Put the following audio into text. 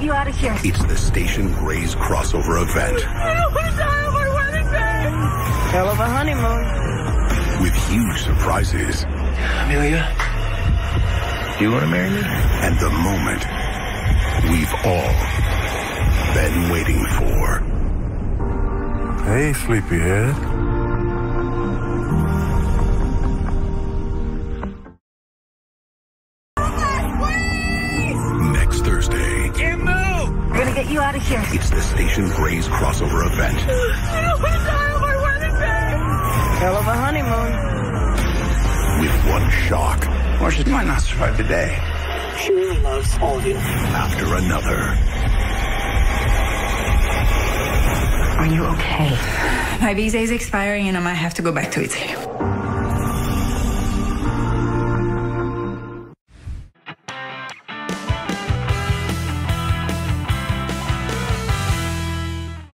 get you out of here. It's the Station Gray's crossover event. I don't want to die on my wedding day. Hell of a honeymoon. With huge surprises. Amelia, do you want to marry me? And the moment we've all been waiting for. Hey, sleepyhead. Next Thursday. Can't move! We're gonna get you out of here. It's the Station Gray's crossover event. I don't want to die on my wedding day. Hell of a honeymoon. With one shock Or she might not survive the day. She really loves all of you. after another. Are you okay? My visa is expiring and I might have to go back to Italy.